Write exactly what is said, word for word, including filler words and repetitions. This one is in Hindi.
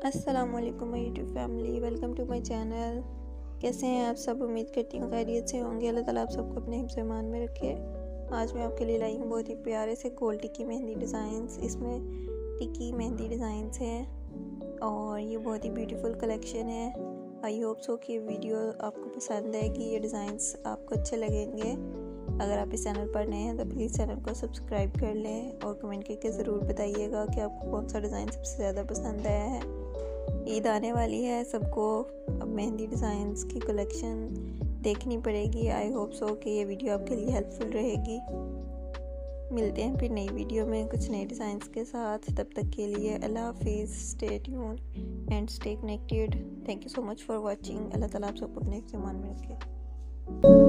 अस्सलाम वालेकुम my YouTube family, welcome to my channel. कैसे हैं आप सब? उम्मीद करती हूँ खैरियत से होंगे। अल्लाह ताला आप सबको अपने हिफ्ज़ ईमान में रखे। आज मैं आपके लिए लाई हूँ बहुत ही प्यारे से गोल टिक्की मेहंदी डिज़ाइंस। इसमें टिक्की मेहंदी डिज़ाइंस हैं और ये बहुत ही ब्यूटीफुल कलेक्शन है। आई होप सो कि ये वीडियो आपको पसंद है कि ये डिज़ाइंस आपको अच्छे लगेंगे। अगर आप इस चैनल पर नए हैं तो प्लीज़ चैनल को सब्सक्राइब कर लें और कमेंट करके ज़रूर बताइएगा कि आपको कौन सा डिज़ाइन सबसे ज़्यादा पसंद आया है। ईद आने वाली है, सबको अब मेहंदी डिज़ाइंस की कलेक्शन देखनी पड़ेगी। आई होप सो कि ये वीडियो आपके लिए हेल्पफुल रहेगी। मिलते हैं फिर नई वीडियो में कुछ नए डिज़ाइंस के साथ। तब तक के लिए अल्लाह हाफिज़, stay tuned and stay connected. Thank you so much for watching. Allah ताला आप सबको अपने ईमान में रखे।